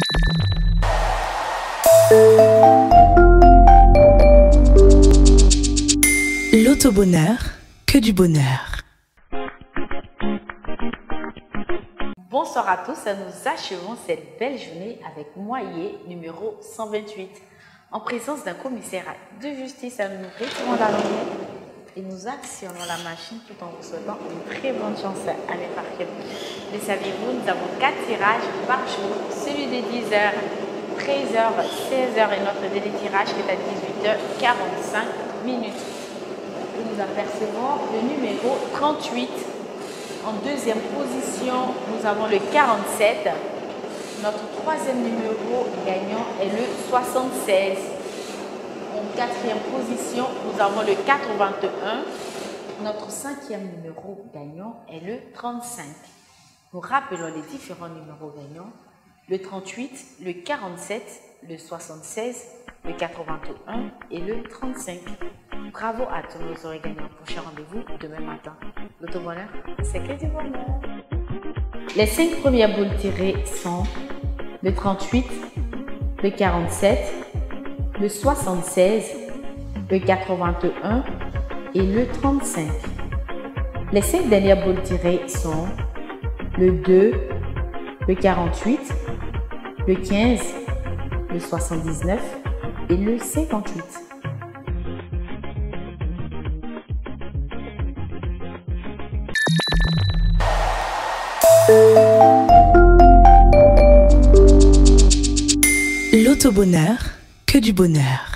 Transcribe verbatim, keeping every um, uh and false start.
L'auto-bonheur, que du bonheur. Bonsoir à tous, nous achevons cette belle journée avec Moyer numéro cent vingt-huit. En présence d'un commissaire de justice, nous retirons la lorgnette et nous actionnons la machine tout en vous souhaitant une très bonne chance à l'imparquet. Le saviez-vous, nous avons quatre tirages par jour, celui de dix heures, treize heures, seize heures et notre délai de tirage qui est à dix-huit heures quarante-cinq minutes. Nous apercevons le numéro trente-huit. En deuxième position, nous avons le quarante-sept. Notre troisième numéro gagnant est le soixante-seize. En quatrième position, nous avons le quatre-vingt-un. Notre cinquième numéro gagnant est le trente-cinq. Nous rappelons les différents numéros gagnants. Le trente-huit, le quarante-sept, le soixante-seize, le quatre-vingt-un et le trente-cinq. Bravo à tous nos heureux gagnants. Prochain rendez-vous demain matin. L'auto-bonheur, c'est que du bonheur. Les cinq premières boules tirées sont le trente-huit, le quarante-sept, le soixante-seize, le quatre-vingt-un et le trente-cinq. Les cinq dernières boules tirées sont le deux, le quarante-huit, le quinze, le soixante-dix-neuf et le cinquante-huit. L'auto-bonheur, que du bonheur.